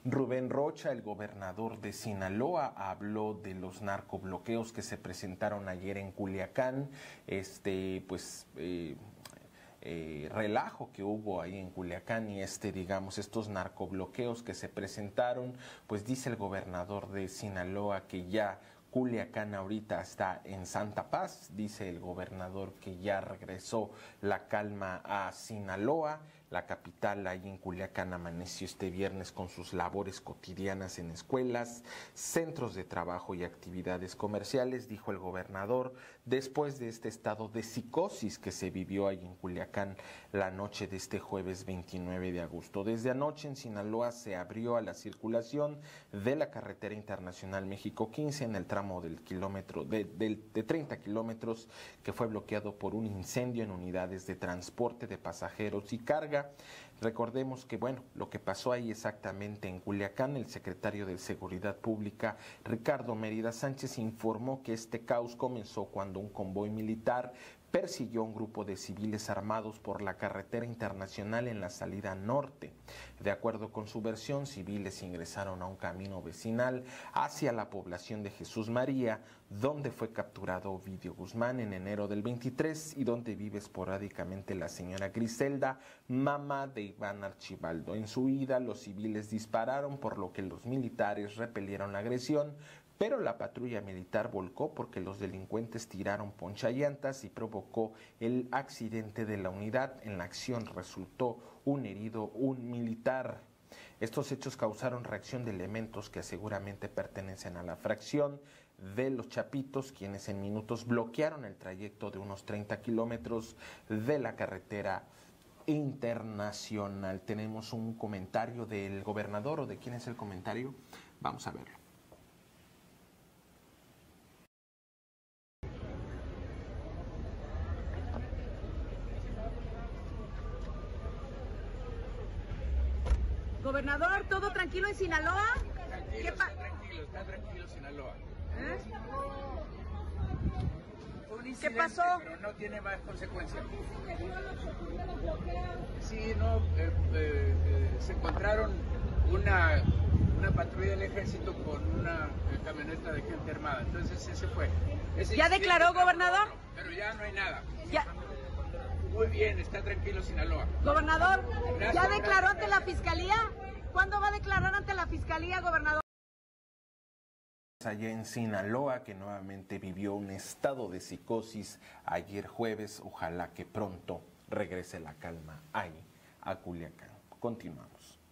Rubén Rocha, el gobernador de Sinaloa, habló de los narcobloqueos que se presentaron ayer en Culiacán, relajo que hubo ahí en Culiacán y digamos, estos narcobloqueos que se presentaron, pues dice el gobernador de Sinaloa que ya Culiacán ahorita está en santa paz, dice el gobernador que ya regresó la calma a Sinaloa. La capital ahí en Culiacán amaneció este viernes con sus labores cotidianas en escuelas, centros de trabajo y actividades comerciales, dijo el gobernador, después de este estado de psicosis que se vivió ahí en Culiacán la noche de este jueves 29 de agosto. Desde anoche en Sinaloa se abrió a la circulación de la carretera internacional México 15 en el tramo del kilómetro de 30 kilómetros que fue bloqueado por un incendio en unidades de transporte de pasajeros y carga. Recordemos que, bueno, lo que pasó ahí exactamente en Culiacán, el secretario de Seguridad Pública, Ricardo Mérida Sánchez, informó que este caos comenzó cuando un convoy militar persiguió a un grupo de civiles armados por la carretera internacional en la salida norte. De acuerdo con su versión, civiles ingresaron a un camino vecinal hacia la población de Jesús María, donde fue capturado Ovidio Guzmán en enero del 23 y donde vive esporádicamente la señora Griselda, mamá de Iván Archibaldo. En su huida, los civiles dispararon, por lo que los militares repelieron la agresión, pero la patrulla militar volcó porque los delincuentes tiraron ponchallantas y provocó el accidente de la unidad. En la acción resultó un herido, un militar. Estos hechos causaron reacción de elementos que seguramente pertenecen a la fracción de los Chapitos, quienes en minutos bloquearon el trayecto de unos 30 kilómetros de la carretera internacional. Tenemos un comentario del gobernador, ¿o de quién es el comentario? Vamos a verlo. Gobernador, ¿todo tranquilo en Sinaloa? Está tranquilo Sinaloa. Fue un incidente, ¿qué pasó? Pero no tiene más consecuencias. Sí, no, se encontraron una patrulla del ejército con una camioneta de gente armada, entonces ese fue. ¿Ya declaró, gobernador? Pero ya no hay nada. Ya. Muy bien, está tranquilo Sinaloa. Gobernador, Gracias, ¿ya declaró ante la gracias. fiscalía? ¿Cuándo va a declarar ante la fiscalía, gobernador? Allá en Sinaloa, que nuevamente vivió un estado de psicosis ayer jueves. Ojalá que pronto regrese la calma ahí a Culiacán. Continuamos.